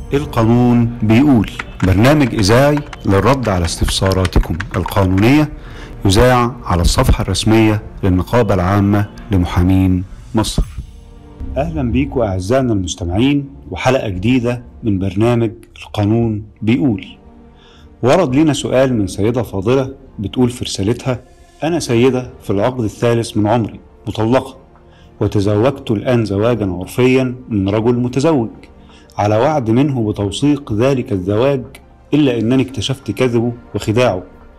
القانون بيقول برنامج إذاعي للرد على استفساراتكم القانونية، يذاع على الصفحة الرسمية للنقابة العامة لمحامين مصر. أهلا بيكم أعزائنا المستمعين وحلقة جديدة من برنامج القانون بيقول. ورد لنا سؤال من سيدة فاضلة بتقول في رسالتها: أنا سيدة في العقد الثالث من عمري، مطلقة، وتزوجت الآن زواجا عرفيا من رجل متزوج على وعد منه بتوثيق ذلك الزواج، إلا أنني اكتشفت كذبه وخداعه،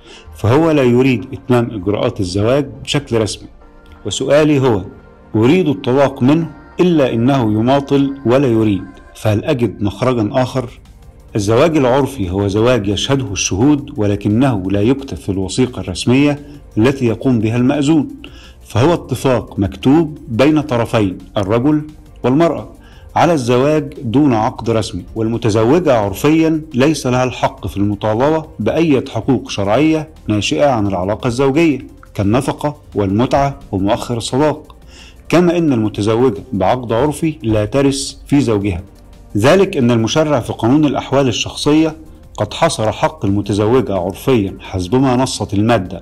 فهو لا يريد إتمام إجراءات الزواج بشكل رسمي. وسؤالي هو: أريد الطلاق منه إلا أنه يماطل ولا يريد، فهل أجد مخرجا آخر؟ الزواج العرفي هو زواج يشهده الشهود، ولكنه لا يكتب في الوثيقة الرسمية التي يقوم بها المأذون، فهو اتفاق مكتوب بين طرفين الرجل والمرأة على الزواج دون عقد رسمي. والمتزوجة عرفيا ليس لها الحق في المطالبة بأي حقوق شرعية ناشئة عن العلاقة الزوجية كالنفقة والمتعة ومؤخر الصداق، كما أن المتزوجة بعقد عرفي لا ترث في زوجها. ذلك أن المشرع في قانون الأحوال الشخصية قد حصر حق المتزوجة عرفيا حسبما نصت المادة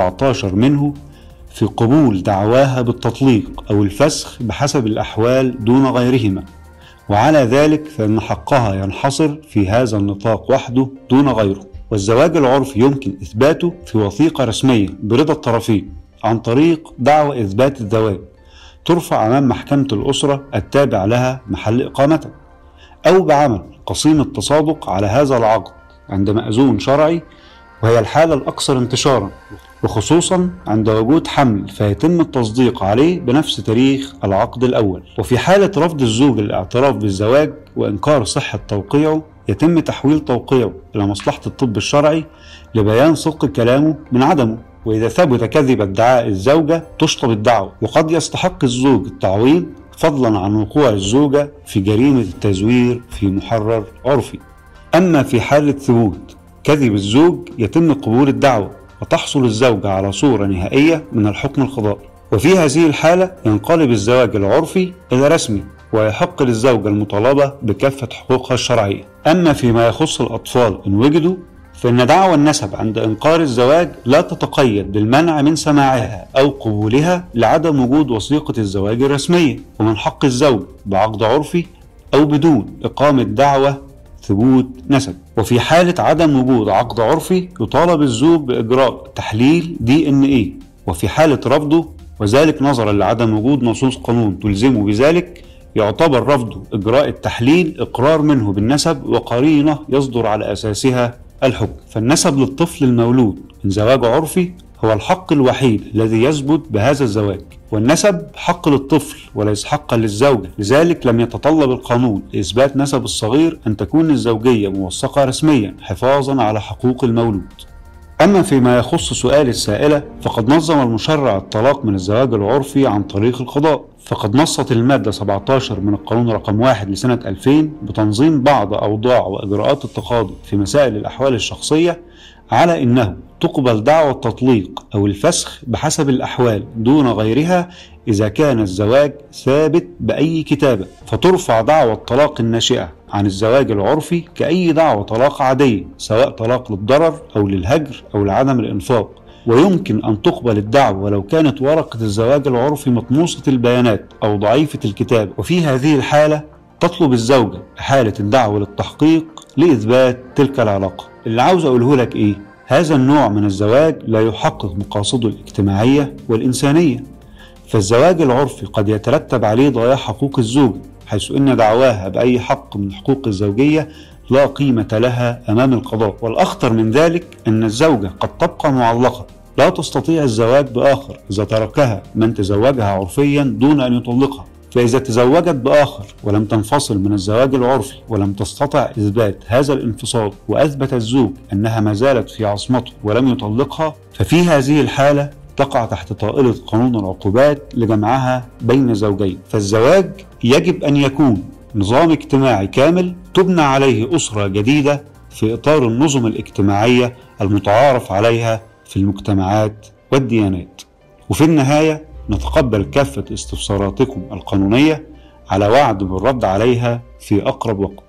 17 منه في قبول دعواها بالتطليق أو الفسخ بحسب الأحوال دون غيرهما، وعلى ذلك فإن حقها ينحصر في هذا النطاق وحده دون غيره. والزواج العرفي يمكن إثباته في وثيقة رسمية برضا الطرفين عن طريق دعوى إثبات الزواج ترفع أمام محكمة الأسرة التابع لها محل إقامتها، أو بعمل قسيمة تصادق على هذا العقد عند مأذون شرعي، وهي الحالة الأكثر انتشارا، وخصوصا عند وجود حمل فيتم التصديق عليه بنفس تاريخ العقد الأول. وفي حالة رفض الزوج الاعتراف بالزواج وإنكار صحة توقيعه، يتم تحويل توقيعه إلى مصلحة الطب الشرعي لبيان صدق كلامه من عدمه. وإذا ثبت كذب ادعاء الزوجة تشطب الدعوة، وقد يستحق الزوج التعويض فضلا عن وقوع الزوجة في جريمة التزوير في محرر عرفي. أما في حالة ثبوت كذب الزوج يتم قبول الدعوة وتحصل الزوجة على صورة نهائية من الحكم القضائي، وفي هذه الحالة ينقلب الزواج العرفي إلى رسمي، ويحق للزوجة المطالبة بكافة حقوقها الشرعية. أما فيما يخص الأطفال إن وجدوا، فإن دعوى النسب عند إنكار الزواج لا تتقيد بالمنع من سماعها أو قبولها لعدم وجود وثيقة الزواج الرسمية، ومن حق الزوج بعقد عرفي أو بدون إقامة دعوى ثبوت نسب. وفي حالة عدم وجود عقد عرفي يطالب الزوج بإجراء تحليل DNA، وفي حالة رفضه وذلك نظرا لعدم وجود نصوص قانون تلزمه بذلك، يعتبر رفضه إجراء التحليل إقرار منه بالنسب وقرينة يصدر على أساسها الحكم. فالنسب للطفل المولود من زواج عرفي هو الحق الوحيد الذي يثبت بهذا الزواج، والنسب حق للطفل وليس حقا للزوجة، لذلك لم يتطلب القانون لإثبات نسب الصغير أن تكون الزوجية موثقة رسميا حفاظا على حقوق المولود. أما فيما يخص سؤال السائلة، فقد نظم المشرع الطلاق من الزواج العرفي عن طريق القضاء، فقد نصت المادة 17 من القانون رقم 1 لسنة 2000 بتنظيم بعض أوضاع وإجراءات التقاضي في مسائل الأحوال الشخصية على أنه تقبل دعوى التطليق أو الفسخ بحسب الأحوال دون غيرها إذا كان الزواج ثابت بأي كتابة، فترفع دعوى الطلاق الناشئة عن الزواج العرفي كأي دعوى طلاق عادية، سواء طلاق للضرر أو للهجر أو لعدم الإنفاق. ويمكن أن تقبل الدعوى ولو كانت ورقة الزواج العرفي مطموسة البيانات أو ضعيفة الكتابة، وفي هذه الحالة تطلب الزوجة إحالة الدعوى للتحقيق لإثبات تلك العلاقة. اللي عاوز أقوله لك إيه؟ هذا النوع من الزواج لا يحقق مقاصده الاجتماعية والإنسانية، فالزواج العرفي قد يترتب عليه ضياع حقوق الزوجة، حيث أن دعواها بأي حق من حقوق الزوجية لا قيمة لها أمام القضاء. والأخطر من ذلك أن الزوجة قد تبقى معلقة لا تستطيع الزواج بآخر إذا تركها من تزوجها عرفيا دون أن يطلقها. فإذا تزوجت بآخر ولم تنفصل من الزواج العرفي ولم تستطع إثبات هذا الانفصال، وأثبت الزوج أنها ما زالت في عصمته ولم يطلقها، ففي هذه الحالة تقع تحت طائلة قانون العقوبات لجمعها بين زوجين. فالزواج يجب أن يكون نظام اجتماعي كامل تبنى عليه أسرة جديدة في إطار النظم الاجتماعية المتعارف عليها في المجتمعات والديانات. وفي النهاية نتقبل كافة استفساراتكم القانونية على وعد بالرد عليها في أقرب وقت.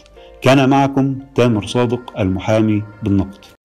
كان معكم تامر صادق المحامي بالنقد.